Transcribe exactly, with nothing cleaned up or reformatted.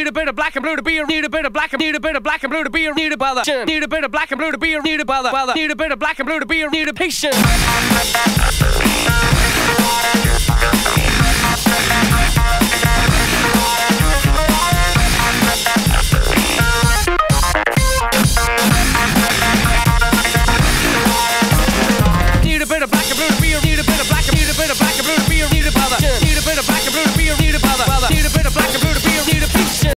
a bit of black and blue to be a need a bit of black and need a bit of black and blue to be a need a brother. Need a bit of black and blue to be a need a brother. Brother. Need a bit of black and blue to be a need a patient. Need a bit of black and blue to be a